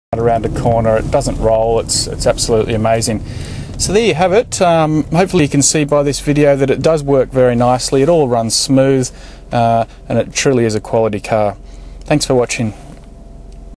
around a corner. It doesn't roll. It's absolutely amazing. So there you have it. Hopefully you can see by this video that it does work very nicely. It all runs smooth, and it truly is a quality car. Thanks for watching.